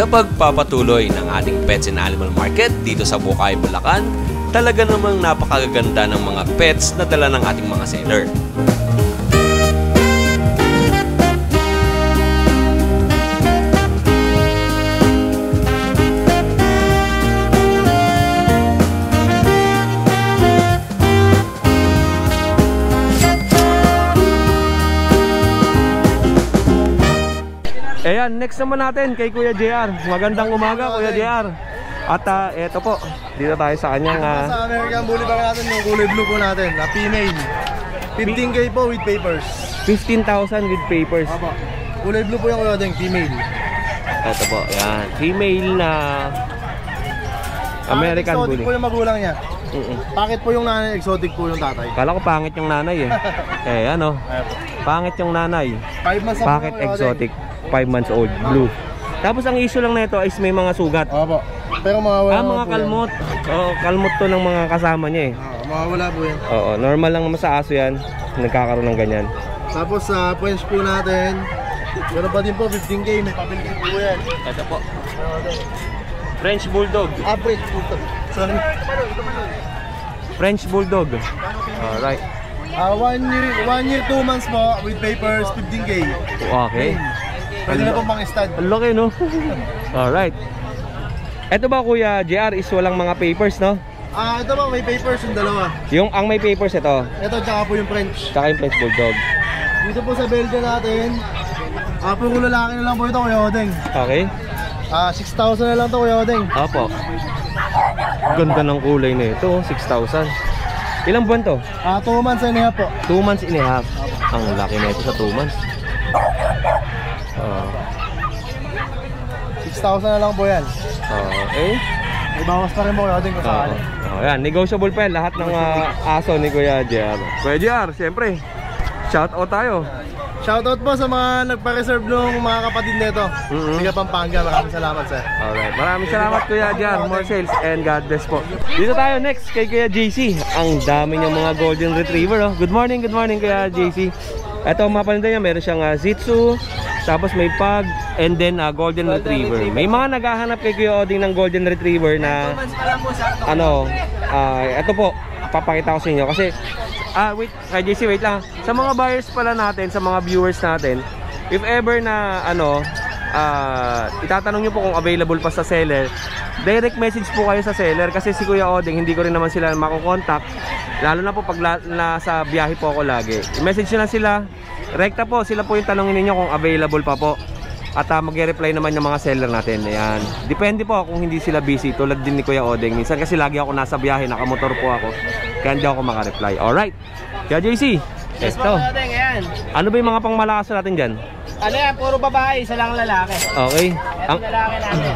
Sa pagpapatuloy ng ating Pets and Animal Market dito sa Bukawi, Bulacan, talaga namang napakaganda ng mga pets na dala ng ating mga seller. Ayan, next naman natin kay Kuya JR. Magandang umaga, Kuya JR. At eto po, dito tayo sa kanyang sa American Bully Bag natin, yung kulay blue po natin, na female. 15K po with papers. 15,000 with papers. Opo. Kulay blue po yung kuya ding female. Eto po, ayan. Female na American exotic Bully. Exotic po yung magulang niya. Pakit po yung nanay, exotic po yung tatay. Kala ko pangit yung nanay eh. Eh ano, pangit yung nanay. 5 months Pakit exotic, 5 months old, blue. Tapos ang issue lang nito is may mga sugat. Opo. Pero mawawala mga kalmot. Oo, kalmot to ng mga kasama niya eh. Mawawala po yan. Oo, normal lang naman sa aso yan. Nagkakaroon ng ganyan. Tapos sa French po natin, meron pa din po 15K, may papilkin po yan. Ito po. French Bulldog. French Bulldog. Sorry. French Bulldog. Alright. 1 year 2 months po with papers, 15K. Okay. Pwede na pong pang-stud. Ang laki no? Alright. Ito ba Kuya JR is walang mga papers no? Ito ba may papers yung dalawa. Ang may papers ito. Ito tsaka po yung French. Tsaka yung French Bulldog. Dito po sa Belgian natin, puro lalaki na lang po ito Kuya Odeng. Okay. 6,000 na lang ito Kuya Odeng. Opo. Ganda ng kulay na ito, 6,000. Ilang buwan to? 2 months and a half po. 2 months and a half. Ang laki na ito sa 2 months. 6,000 na lang po yan. Okay. May bawas pa rin po Kuya Odeng kasali. Ayan, negotiable pa yan lahat ng aso ni Kuya JR. Kuya JR, siyempre, shout out tayo. Shoutout po sa mga nagpa-reserve ng mga kapatid nito. Sige Pampanga, maraming salamat sir. Alright, maraming salamat Kuya JR. More sales and God bless po. Dito tayo next kay Kuya JC. Ang dami niyang mga golden retriever. Oh. Good morning Kuya JC. Ito ang mapalinda niya, meron siyang Shih Tzu, tapos may pug, and then golden retriever. May mga naghahanap kay Kuya Oding ng golden retriever na ito po, papakita ko sa inyo kasi wait, kay JC, wait lang. Sa mga buyers pala natin, sa mga viewers natin, if ever na itatanong nyo po kung available pa sa seller, direct message po kayo sa seller kasi si Kuya Oding, hindi ko rin naman sila makukontakt. Lalo na po pag nasa biyahe po ako lagi. I-message nyo na sila. Rekta po, sila po yung tanongin ninyo kung available pa po. At mag-reply naman yung mga seller natin. Ayan. Depende po kung hindi sila busy. Tulad din ni Kuya Oding. Minsan kasi lagi ako nasa biyahe, nakamotor po ako. Kaya hindi ako makareply. Alright. Kaya JC, eto. Ano ba yung mga pangmalakas natin dyan? Ano yan? Puro babae, isa lang lalaki. Okay. Ang lalaki natin.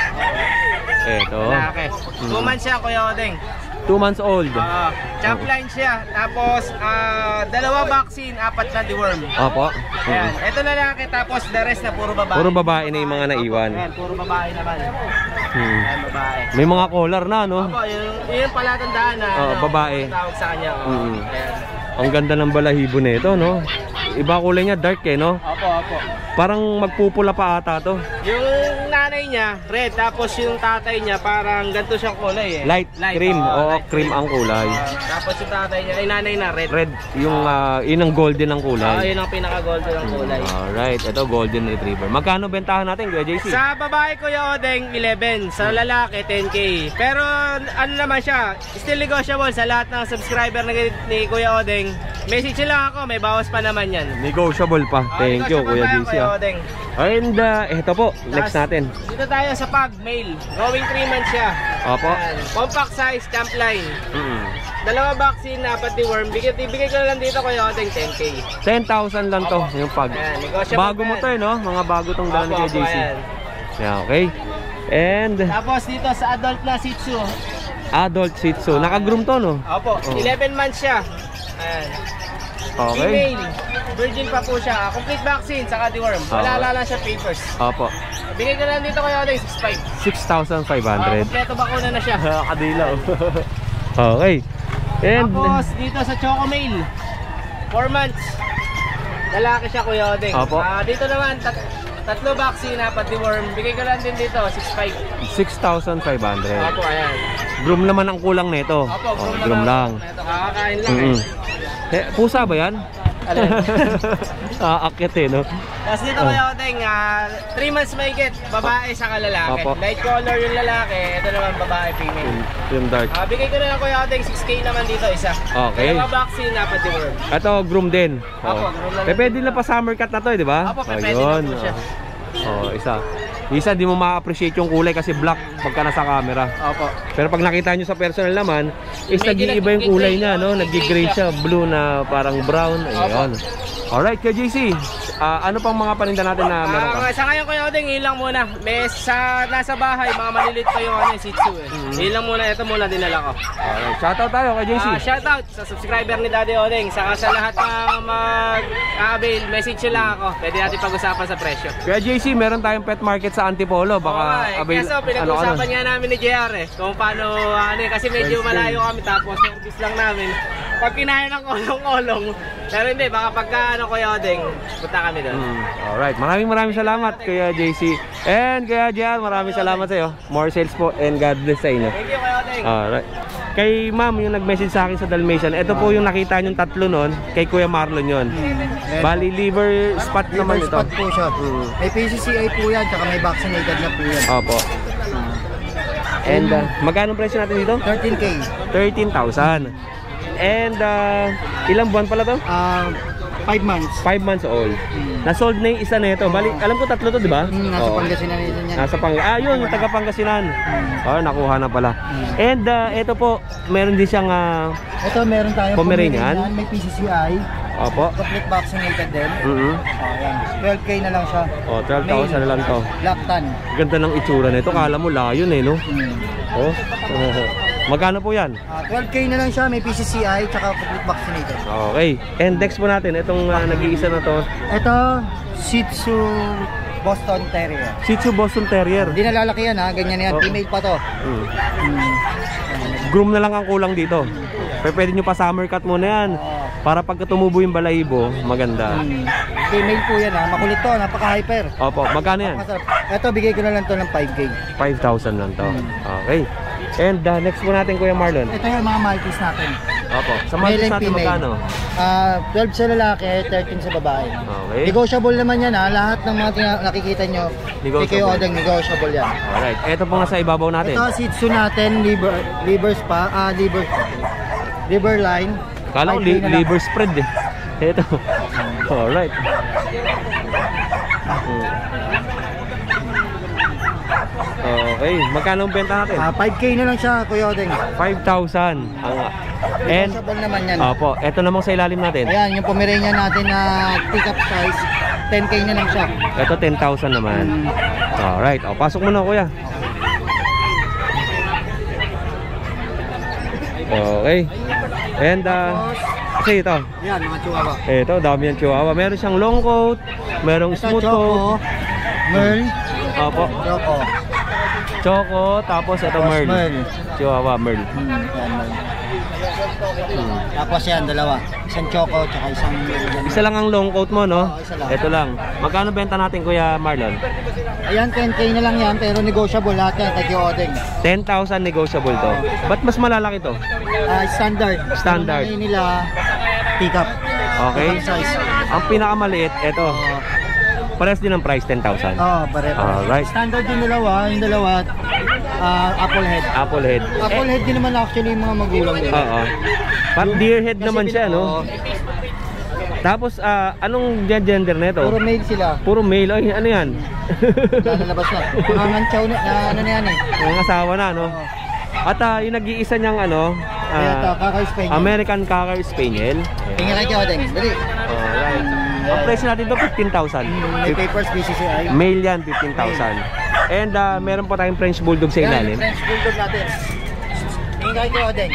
Eto. Lalaki. 2 months siya, Kuya Oding. 2 months old. Champ line siya. Tapos, 2 vaccine, 4 na deworm. Opo. Ayan. Ito lalaki, tapos the rest na puro babae. Puro babae na yung mga naiwan. Ayan, puro babae naman. Ayan, babae. May mga collar na, no? Opo, yun pala tandaan na babae. tawag sa kanya. Ayan. Ang ganda ng balahibo nito, no? Iba kulay niya, dark eh, no? Opo. Parang magpupula pa ata to. Yung nanay niya, red. Tapos yung tatay niya, parang ganito siyang kulay eh. Light cream. Oo, cream ang kulay. Tapos yung tatay niya, ay nanay na red. Red, yung yun ang golden ang kulay. Yun ang pinaka-golden ang kulay. Alright, ito golden retriever. Magkano bentahan natin, Kuya JC? Sa babae Kuya Odeng, 11. Sa lalaki, 10K. Pero ano naman siya, still negotiable sa lahat ng subscriber ni Kuya Odeng. Message lang ako, may bawas pa naman yan. Negotiable pa. Thank you, Kuya JC. And ito po, next natin. Dito tayo sa pug, male. Going 3 months siya. Opo. Compact size, champ line. 2 vaccine, 4 deworm. Bigay ko na lang dito Kuya Odeng, 10K. 10,000 lang to, yung pug. Bago mo to no? Mga bago tong dala ni Kuya JC. Yeah, okay. And tapos dito sa adult na Shih Tzu. Adult Shih Tzu. Naka-groom to, no? Opo, 11 months siya. Ayan. Okay. Female. Virgin pa po siya. Complete vaccine, saka deworm. Wala lang siya papers. Opo. Bigay ko lang dito Kuya Odeng, 6,500. 6,500. Kompleto bakuna na siya. Kadilaw. Okay. And tapos dito sa Choco Male, 4 months. Lalaki siya Kuya Odeng. Opo. Dito naman, Tatlo vaccine, apat deworm. Bigay ko lang din dito, 6.5. 6,500. Opo, ayan. Groom naman ang kulang nito. Opo, groom lang. Ito, kakakain lang Pusa ba yan? Alin? Aakit eh, no? Tapos dito kayo, Odeng, 3 months mahigit, babae sa lalaki. Opo. Light color yung lalaki, ito naman babae, female. Yung dark. Bigay ko na lang Kuya Odeng, 6K naman dito isa. Okay. Dalawa vaccine, apat deworm. Ito, groom din. Opo, groom lang. Pwede na pa summer cut na to, di ba? Opo, pwede na po siya. Isa. Isa, di mo ma-appreciate yung kulay kasi black pagka nasa camera. Opo. Pero pag nakita nyo sa personal naman, is Medyo nag-iiba yung kulay niya, no? Nag-gray siya, blue na parang brown. Ayun. Alright, kay JC, ano pang mga paninda natin na meron ka? Sa ngayon Kuya Odeng, ilang muna. May nasa bahay, mga malilit pa yung Shih Tzu eh. Ilang muna, ito muna dinala ko. Alright, shoutout tayo kay JC. Shoutout sa subscriber ni Daddy Odeng. Saka sa lahat na mag-avail, message nyo lang ako. Pwede natin pag-usapan sa presyo. Kaya JC, meron tayong pet market sa Antipolo. Baka avail... Kaso pinag-usapan nga namin ni JR kung paano, kasi medyo malayo kami tapos service lang namin. Pag kinaya ng olong-olong, pero hindi, baka pagka Kuya Odeng, punta kami doon. Alright, maraming salamat Kuya JC. And Kuya JR, maraming salamat sa iyo. More sales po and God bless sa inyo. Thank you Kuya Odeng. Alright. Kay ma'am, yung nag-message sa akin sa Dalmatian, ito po yung nakita nyong tatlo nun, kay Kuya Marlon yon. Bali, liver spot naman ito. Liver spot po siya. May PCCI po yan, tsaka may vaccinated na po yan. Opo. And magkano presyo natin dito? 13K. 13,000. And ilang buwan pala to? 5 months. 5 months old. Na-sold na yung isa na ito. Bali, alam ko tatlo to, di ba? Nasa Pangasinan yun yan. Nasa yun, yung taga Pangasinan. Nakuha na pala. And ito po, meron din siyang ito, meron tayong Pomeranian. May PCCI. Opo. Complete vaccinated din. Ayan. 12K na lang siya. 12,000 na lang to. Black tan. Ganda ng itsura nito. Kala mo layon eh, no? Magkano po yan? 12K na lang siya. May PCCI tsaka complete vaccinated. Okay. And next po natin, itong nag-iisa na to. Ito, Shih Tzu Boston Terrier. Shih Tzu Boston Terrier. Hindi na lalaki yan ha. Ganyan yan. Female pa to. Groom na lang ang kulang dito. Pwede nyo pa summer cut muna yan. Para pagka tumubo yung balahibo, maganda. Female po yan ha. Makulit to. Napaka-hyper. Opo. Magkano yan? Ito, bigay ko na lang to ng 5K. 5,000 lang to. Okay. And next po natin Kuya Marlon. Ito yung mga Maltese natin. Opo. Sa Maltese natin magkano? 12 sa lalaki, 13 sa babae. Okay. Negotiable naman yan ha. Lahat ng mga nakikita nyo, Negotiable. Kuya Odeng, negotiable yan. Alright. Ito po nga sa ibabaw natin. Ito, Shih Tzu natin, liver line. Kala ko liver spread eh. Ito. Alright. Okay, magkano ang benta natin? 5K na lang siya, Kuya Odeng. 5,000. And Negotiable naman yan. opo, ito namang sa ilalim natin. Ayan, yung Pomeranian natin na pick-up size, 10K na lang siya. Ito 10,000 naman. Alright, pasok mo na Kuya. Okay. And kasi ito. Ayan, mga chihuahua. Ito, dami yung chihuahua. Meron siyang long coat, merong Ito, smooth Choco, coat. Merl, Opo. Choco. Choco, tapos ito Merl. Merl. Chihuahua, Merl. Yan, Merl. Tapos yan, dalawa. Isang Choco, tsaka isang Merl. Isa lang ang long coat mo, no? Oo, isa lang. Ito lang. Magkano benta natin, Kuya Marlon? Ayan, 10K na lang yan, pero negotiable lahat yan, kay Kuya Odeng. 10,000 negotiable to. Ba't mas malalaki to? Standard. Standard. Yung nila, pick up. Okay. Size. Ang pinakamaliit, ito. Pares din ang price, 10,000. Pareho. Alright. Standard yung dalawa, apple head. Apple head. Apple head din naman actually yung mga magulang nila. Oo. Pat deer head Kasi naman siya, no? Tapos, anong gender nito? Puro male sila. Puro male. Ay, ano yan? Lalabas na. Nangangantsaw na, ano na yan eh. Mga asawa na, no? At yung nag-iisa niyang, Cocker Spaniel. American Cocker Spaniel. Tingnan kay Odeng. Dali. Alright. Ang price natin to 15,000. May papers, PCCI. Male yan, 15,000. And meron po tayong French Bulldog sa ilalim. French Bulldog natin. Tingnan kay Odeng.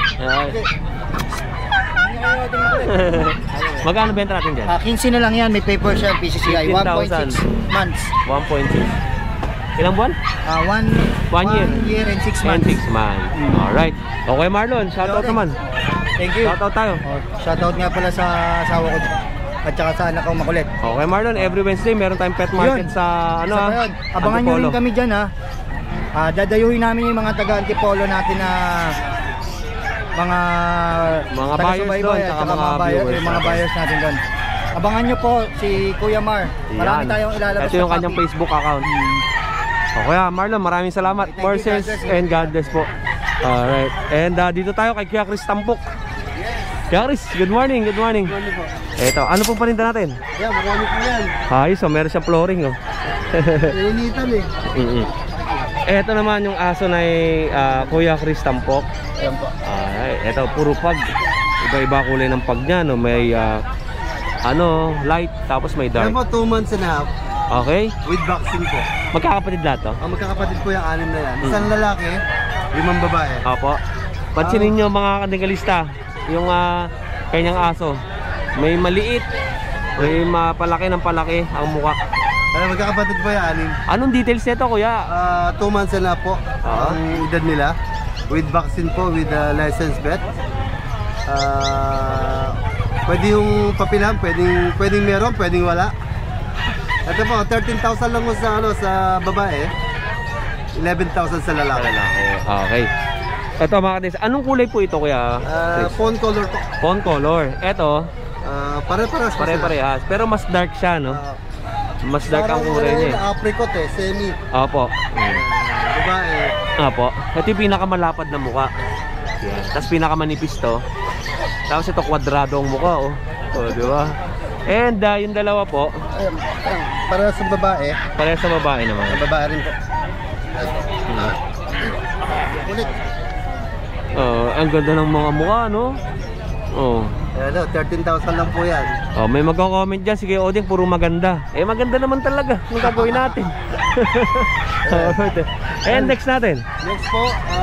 Magkano benta natin dyan? 15 na lang yan. May papers yan, PCCI. 1.6 months. 1.6. Ilang buwan? 1 year. 1 year and 6 And months. 6 months. Alright. Okay Marlon, shoutout naman. Thank you. Shoutout tayo. Shoutout nga pala sa asawa ko. at saka sa anak ko makulit. Okay, Marlon, every Wednesday meron tayong pet market Yun. sa ano, Isa pa yun. Abangan nyo rin Antipolo. kami dyan ha. Dadayuhin namin yung mga taga Antipolo natin na mga buyers taga-subaybay doon, at saka saka mga viewers yung mga natin. buyers natin doon. Abangan nyo po si Kuya Mar. Marami Yan. tayong ilalabas Ito yung na kanyang copy. Facebook account. O kaya Marlon, maraming salamat. Thank you, More God sales bless you. and God bless po. Alright. And dito tayo kay Kuya Chris Tampok. Kuya Chris, good morning, good morning. Ito, ano pong paninda natin? Yan, marami po yan. Ayos, so meron siyang flooring, oh. Initan eh. Ito naman yung aso na Kuya Chris Tampok. Ayan po. Alright, ito puro pag. Iba-iba kulay ng pag niya, no? May light, tapos may Ayan dark. po, 2 months and a half Okay? with vaccine po. Magkakapatid lahat to? Ang magkakapatid po yung 6 na yan. Isang lalaki, 5 babae. Opo. Pansinin nyo mga kandigalista, yung kanyang aso. May maliit, may palaki ng palaki ang mukha. Kaya magkakapatid po yung 6. Anong details nito, kuya? 2 months and a half po ang edad nila. With vaccine po, with licensed vet. Pwede yung papilan, pwedeng meron, pwedeng wala. Ito po, 13,000 lang po sa babae. 11,000 sa lalaki. Okay. Ito mga kandigalista, anong kulay po ito, kuya? Chris? Phone color po. Fawn color. Ito, Pare-paras po. pare-parehas. Pero mas dark siya, no? Mas dark ang kulay niya. Apricot eh, semi. Opo. Babae. Opo. Ito yung pinakamalapad na mukha. Yan. Tapos pinakamanipis to. Tapos ito kwadrado ang mukha, oh. Oh, di ba? And yung dalawa po, Ayan, para sa babae. parehas sa babae naman. Ang babae rin po. Ulit. Ang ganda ng mga mukha, no? Oh. Ayan, 13,000 lang po yan. Oh, may magko-comment diyan, sige Oding, puro maganda. Maganda naman talaga. Anong gagawin natin? And next natin. Next po,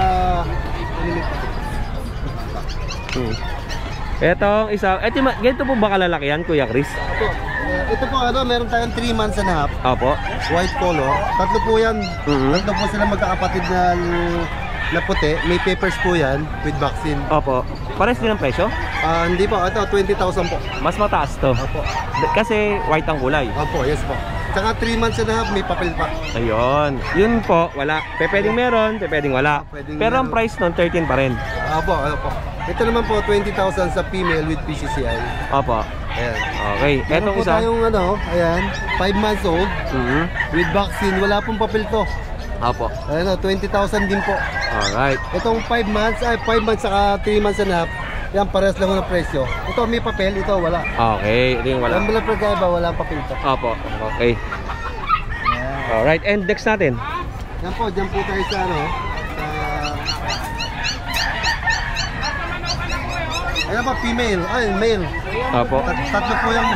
Etong isa, ganito po ba kalalaki yan, Kuya Chris? ito po meron tayong 3 months and a half, Opo. white color. Tatlo po yan. Tatlo po sila magkakapatid na puti. May papers po yan with vaccine. Opo. Pares din ang presyo? Hindi po, ito 20,000 po. Mas mataas to. Opo. Kasi white ang kulay. Opo, yes po. Tsaka 3 months and a half, may papel pa. Ayun. Yun po, wala. Pwedeng meron, pwedeng wala. Pwedeng Pero ang meron. price nun, 13 pa rin. Opo. Ito naman po, 20,000 sa female with PCCI. Opo. Ayan. Okay. Meron Etong po isa. tayong ayan, 5 months old with vaccine. Wala pong papel to. Opo. Ayan, 20,000 din po. Alright. Itong 5 months, 5 months saka 3 months and a half, yan parehas lang ng presyo. Ito may papel, ito wala. Okay. Ito yung wala. Ang walang pagkaiba, wala ang papel to. Opo. Okay. Alright. And next natin. Yan po, dyan po tayo sa ayan po, female. Ay, male. Opo. Tatlo po yung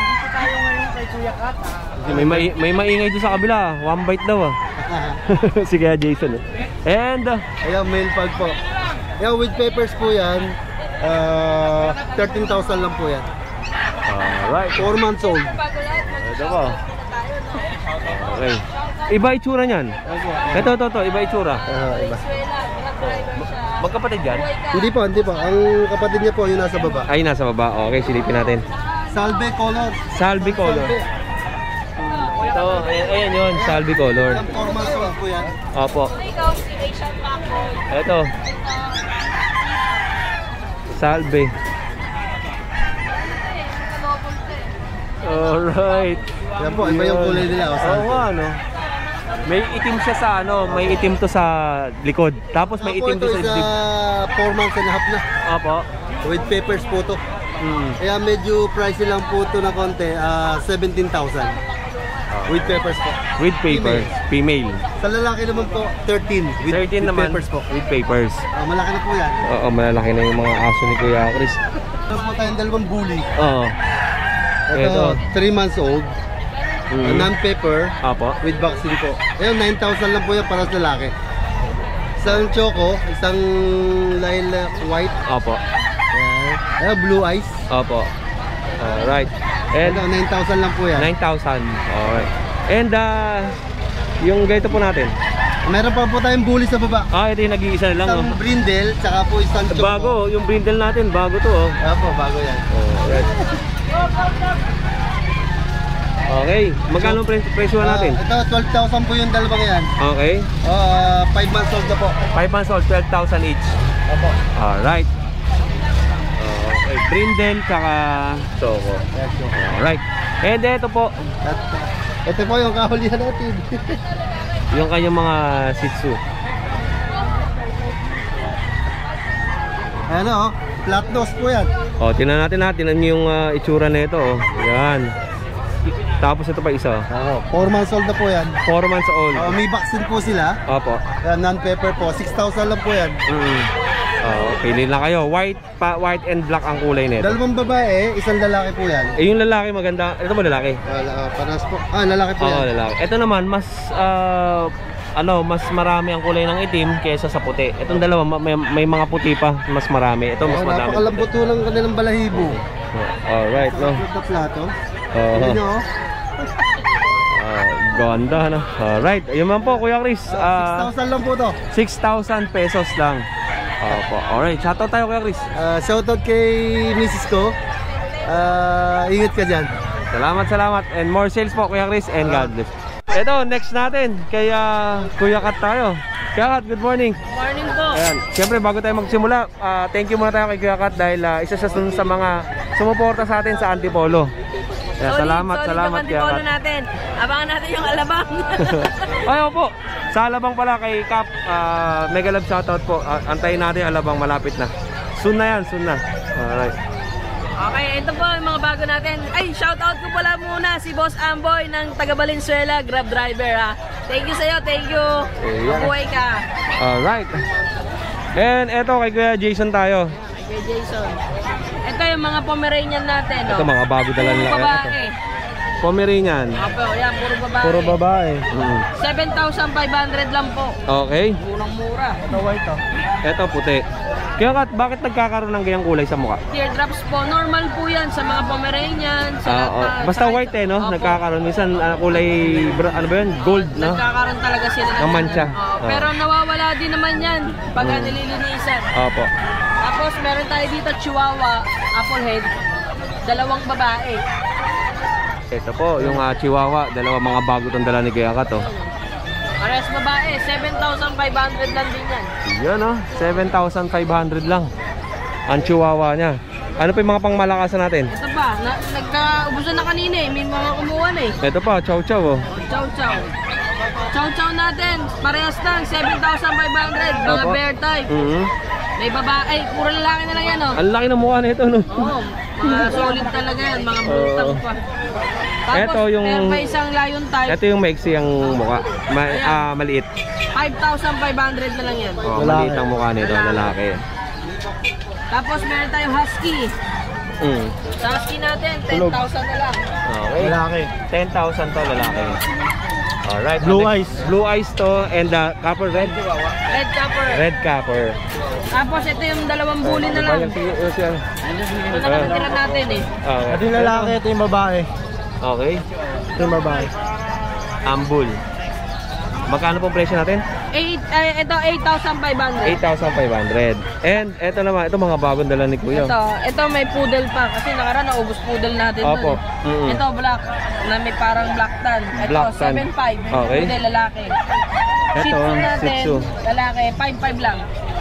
May maingay doon sa kabila. One bite daw, ah. Sige, Jason. And ayan, male pag po. Ayan, with papers po yan. 13,000 lang po yan. alright. 4 months old. Ito po. Okay. Iba itsura niyan. Ito. Iba itsura. Iba. Magkapatid yan? Hindi po. Ang kapatid niya po, yung nasa baba. Ay, nasa baba. Okay, silipin natin. Salve color. Salvi color. Salve. Ito, ayan yun. Salvi color. Ayan, 4 months old po yan. Opo. Ito. Salve. Alright. Yan po, iba yung kulay nila. Oo Salve. nga, no? May itim siya sa may itim to sa likod. Tapos may itim to sa ito dibdib. is 4 months and a half na. Opo. With papers po to. Kaya medyo pricey lang po to na konti. 17,000. With papers po. With papers. Female. Sa lalaki naman po, 13. With 13 naman. papers po. With papers. Malaki na po yan. Oo, malalaki na yung mga aso ni Kuya Chris. Meron po tayong dalawang bully. Oo. Ito, 3 months old. Non-paper. Opo. With vaccine po. Ayun, 9,000 lang po yan para sa lalaki. Isang choco, isang lilac white. Opo. Ayun, blue eyes. Opo. Alright. And Ito, 9,000 lang po yan. 9,000. Alright. And yung ganito po natin. Meron pa po tayong bully sa baba. Ito yung nag-iisa na lang. Isang brindle, tsaka po isang choco. Bago, yung brindle natin, bago to. Apo, bago yan. Alright. Okay, magkano presyo natin? Ito, 12,000 po yung dalawang yan. Okay. 5 months old na po. 5 months old, 12,000 each. Opo. Alright. Okay, Brindle tsaka Choco. Alright. And ito po, Ito po yung kahulihan natin. yung kanyang mga Shih Tzu. Ano, flat nose po yan. O, tingnan natin yung itsura na ito. Yan. Tapos ito pa isa. 4 months old na po yan. 4 months old. May vaccine po sila. Opo. Non-pepper po. 6,000 lang po yan. Pili lang kayo. White and black ang kulay nito. Dalawang babae, isang lalaki po yan. Yung lalaki maganda. Ito ba lalaki? Panas po. Lalaki po Oo, yan. lalaki. Ito naman mas mas marami ang kulay ng itim kaysa sa puti. Itong dalawa may mga puti pa, mas marami. Ito mas madami. Napakalambot po ng kanilang balahibo. Alright, no. Ito plato. Oo. Ito nyo. Ganda, no. Alright, ayun man po, Kuya Chris. 6,000 lang po to. 6,000 pesos lang. Opo. Alright, shoutout tayo, Kuya Chris. Shoutout kay Mrs. ko. Ingat ka dyan. Salamat. And more sales po, Kuya Chris. And God bless. Ito, next natin. Kay Kuya Kat tayo. Kuya Kat, good morning. Morning po. Ayan. Siyempre, bago tayo magsimula, thank you muna tayo kay Kuya Kat dahil isa siya sa mga sumuporta sa atin sa Antipolo. Ayan, salamat yung Kuya Antipolo Kat. natin. Abangan natin yung alabang. Ayaw po. Sa alabang pala kay Kap, mega love shoutout po. Antayin natin yung alabang, malapit na. Soon na yan, soon na. Alright. Okay, ito po yung mga bago natin. Ay, shoutout ko pala muna si Boss Amboy ng taga Valenzuela, Grab driver ha. Thank you sa'yo, thank you. Mabuhay ka. Alright. And eto kay Kuya Jason tayo. Kay Jason. Ito yung mga Pomeranian natin. Ito mga bago dala nila. Puro babae. Pomeranian. Opo, yan, puro babae. Puro babae. 7,500 lang po. Okay. Murang-mura. Ito white oh. Eto puti. Kaya Kat, bakit nagkakaroon ng ganyang kulay sa mukha? Teardrops po. Normal po yan sa mga Pomeranian. Sa lahat na- Basta sa- white no? Opo. Nagkakaroon. Minsan kulay, ano ba yun? Gold, no? Nagkakaroon talaga sila Ng mancha. Pero nawawala din naman yan pagka nililinisan. Opo. Tapos meron tayo dito Chihuahua, Applehead, dalawang babae. Ito po, yung Chihuahua. Dalawa mga bago itong dala ni Kuya Kat, oh. Parehas babae, 7,500 lang din yan. Yan, oh. 7,500 lang. Ang Chihuahua niya. Ano pa yung mga pangmalakasan natin? Ito pa, nagkaubusan na kanina eh, may mga kumuha na eh. Ito pa, Chow Chow, oh. Chow Chow. Chow Chow natin, parehas lang, 7,500, mga Opo. bear type. May babae, puro lalaki na lang yan oh. Ang laki ng mukha nito, no? Oo, mga solid talaga yan, mga butang pa. Tapos, Ito yung- meron pa isang lion type, Ito yung maiksi ang mukha. Maliit. 5,500 na lang yan. Oh, maliit ang mukha nito, lalaki. Tapos meron tayong husky. Sa husky natin, 10,000 na lang. Okay. Lalaki. 10,000 to, lalaki. Alright. Blue next- eyes. Blue eyes to and copper red. Red copper. Red copper. Tapos ito yung dalawang bully na lang. Ito nakatira natin eh. Okay. Ito yung lalaki, ito yung babae. Okay. Ito yung babae. Ambul. Magkano po presyo natin? Ito 8,500. 8,500. And ito naman, ito mga bagong dala ni Kuya. Ito may poodle pa kasi nakaraan naubos poodle natin Opo. dun. Ito black na may parang black tan. Ito Black tan. 7,500. Okay. Poodle lalaki. Shih Ito, Tzu natin, Shih Tzu. lalaki 5,500 lang.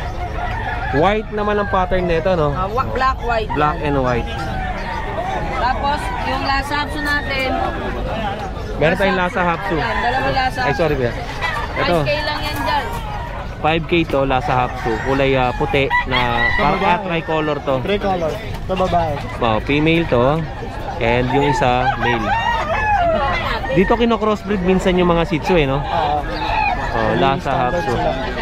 White naman ang pattern nito, no? Black white. Black and white. Tapos yung Lhasa Apso natin. Meron tayong Lhasa Hapsu. Yan, dalawang Lhasa Ay, sorry Kuya. Ito, 5K lang yan dyan. 5K to, Lhasa Hapsu. Kulay puti na parang tricolor to. Three color. Ito babae. Oh, female to. And yung isa, male. Dito kino-crossbreed minsan yung mga Shih Tzu, eh, no? Oh, Lhasa Hapsu.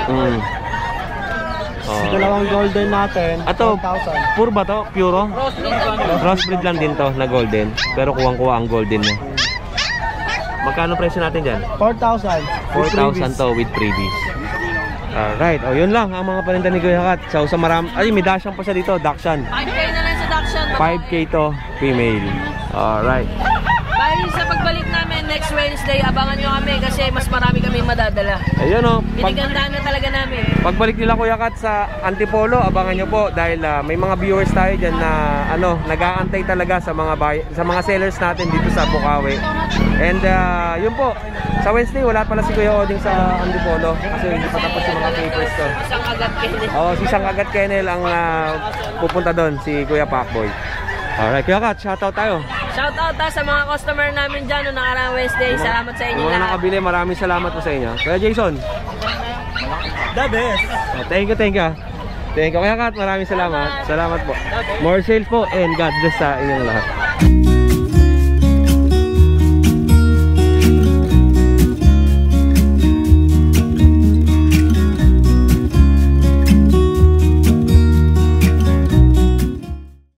Oh. Dalawang golden natin. Ato, 10,000. puro ba to? Puro? Crossbreed lang din to na golden. Pero kuwang-kuwa ang golden niya. Magkano presyo natin dyan? 4,000. 4,000 to with freebies. Alright, o yun lang ang mga paninda ni Kuya Kat. So, sa ay may Dachshund pa siya dito, Dachshund. 5K na lang sa Dachshund. 5K to, female. Alright. By Ay, sa pagbalik namin next Wednesday, abangan nyo kami kasi mas marami kami madadala. Ayun o. Pinagandaan na talaga namin. Pagbalik nila Kuya Kat sa Antipolo, abangan nyo po dahil may mga viewers tayo dyan na nag-aantay talaga sa mga sellers natin dito sa Bukawi. And yun po, sa Wednesday wala pala si Kuya Oding sa Antipolo kasi hindi pa tapos yung mga papers to. Isang agad Kennel. Si Sangagat Kennel ang pupunta doon, si Kuya Pacboy. Alright, Kuya Kat, shoutout tayo. Shoutout sa mga customer namin dyan noong nakaraang Wednesday. Salamat sa inyo Yung mga lahat. nakabili, maraming salamat po sa inyo. Kuya Jason. The best. Thank you. Thank you Kuya Kat, maraming salamat. Salamat po. More sales po and God bless sa inyong lahat.